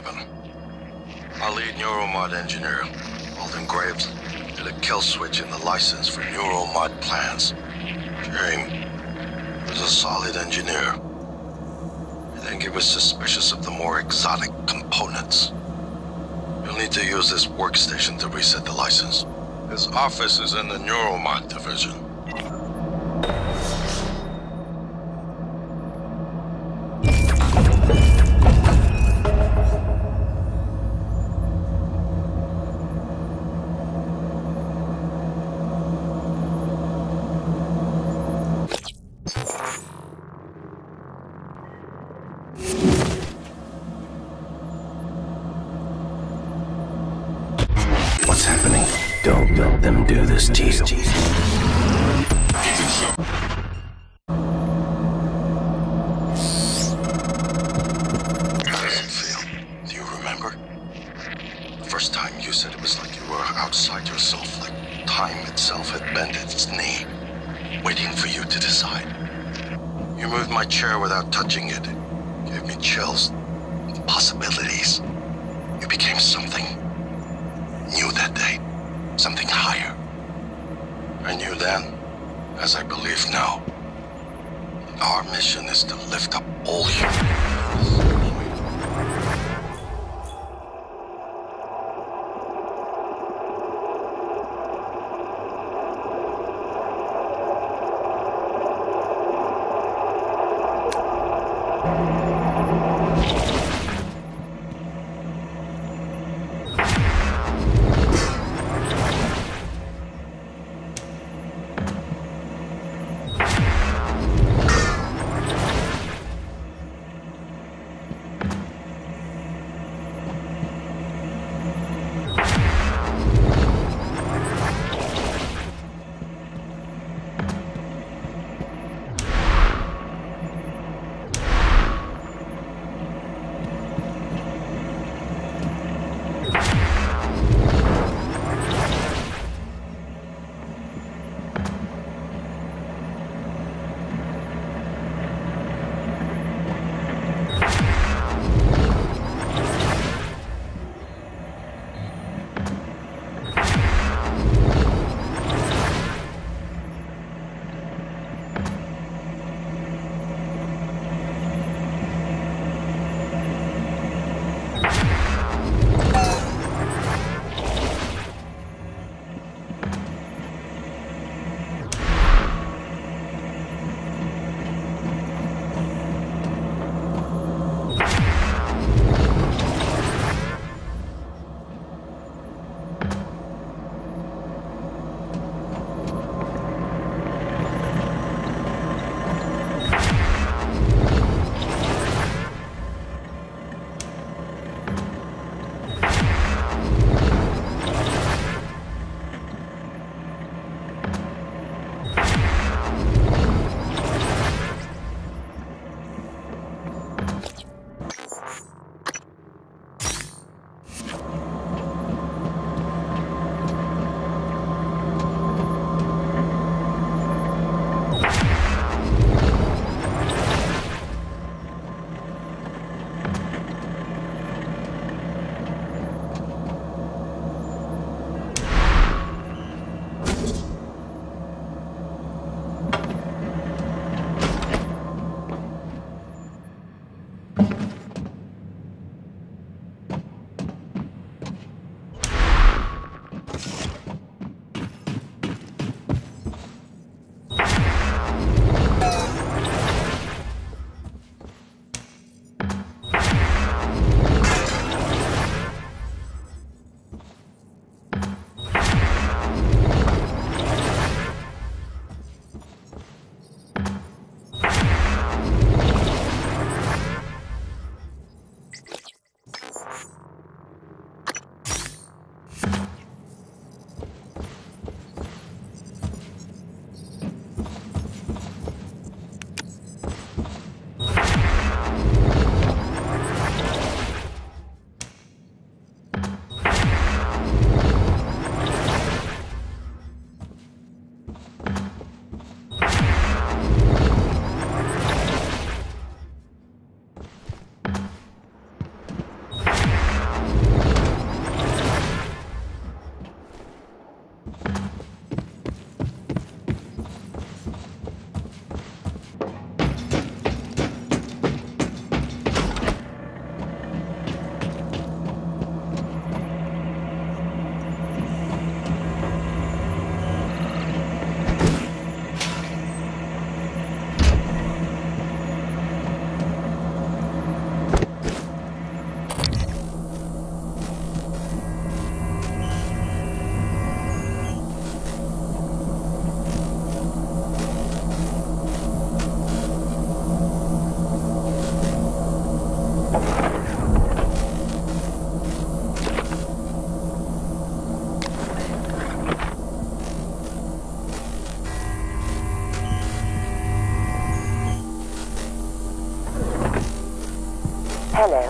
happen. Our lead Neuromod engineer, Alden Graves, did a kill switch in the license for Neuromod plans. Shame. He was a solid engineer. I think he was suspicious of the more exotic components. You'll need to use this workstation to reset the license. His office is in the Neuromod division. What's happening? Don't let them do this to you. How does it feel? Do you remember? The first time you said it was like you were outside yourself, like time itself had bent its knee, waiting for you to decide. You moved my chair without touching it. Gave me chills. Possibilities. You became something new that day. Something higher. I knew then, as I believe now. Our mission is to lift up all humans. Hello.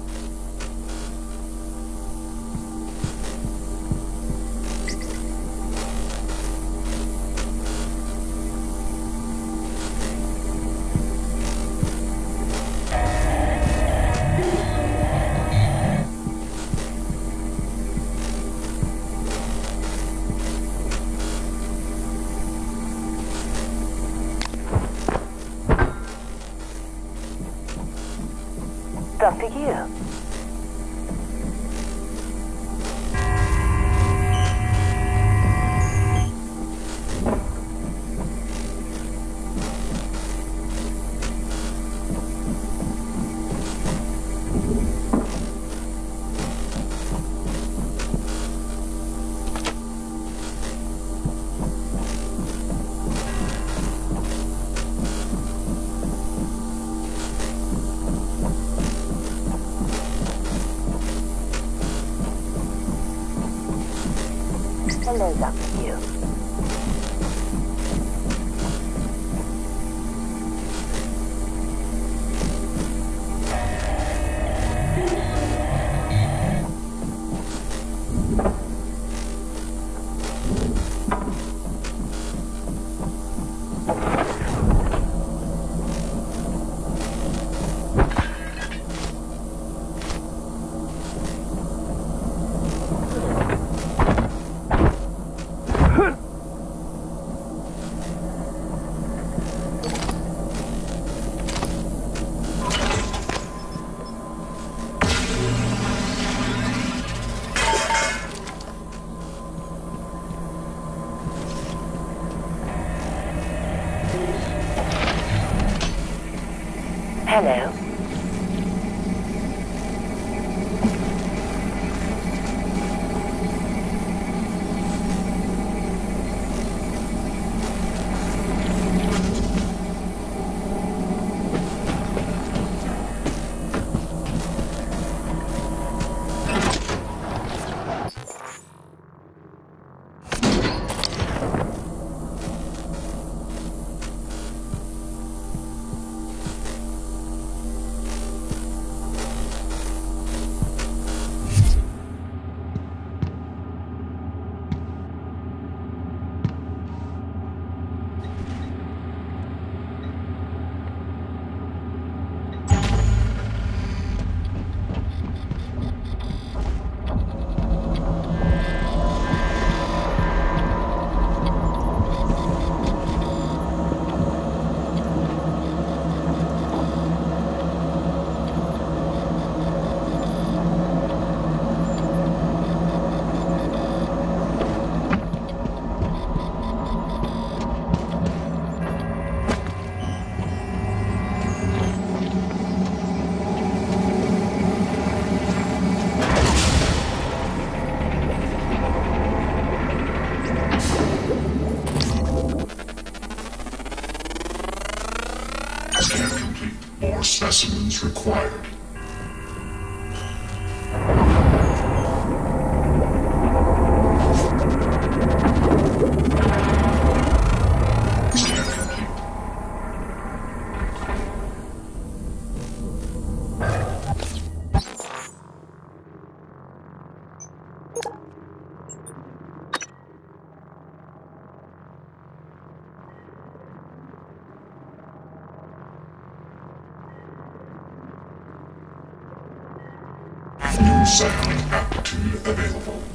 Dr. Yu. Hello, Dr. Yu. Hello. Scan complete. More specimens required. Scan complete. New cycling aptitude available.